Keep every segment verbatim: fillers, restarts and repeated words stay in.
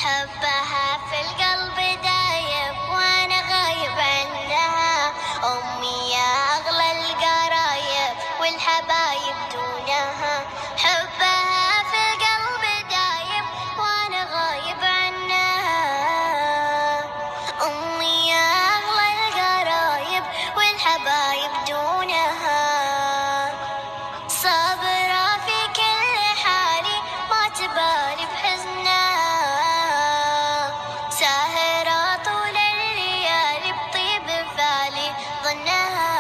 حبها في القلب دايب وانا غايب عنها. امي يا اغلى القرايب والحبايب دونها. حبها في القلب دايب وانا غايب عنها. امي يا اغلى القرايب والحبايب دونها. صابرة في كل حالي ما تبالي بحزنها. ساهرة طول الليالي بطيب بالي ظنها.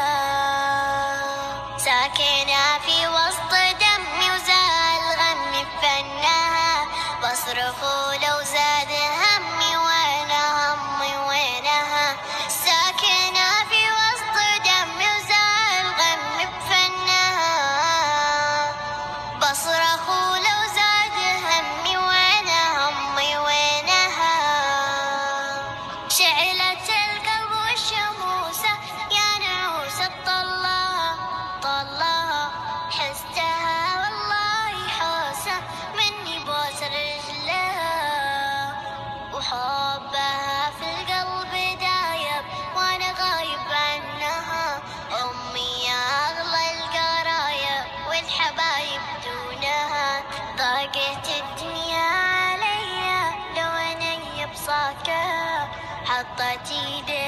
ساكنة في وسط دمي وزال غمي بفنها. بصرخ لو زاد همي وانا همي وينها. ساكنة في وسط دمي وزال غمي بفنها. بصرخ لو زاد همي وانا همي وينها. شعلت القلب والشموسة يا نعوسة طلها طلها. حستها والله حوسة مني بوس رجلها. وحبها في القلب دايب وانا غايب عنها. امي يا اغلى القرايب والحبايب دونها. ضاقت الدنيا عليا لو اني بصاكها. حطت ايدي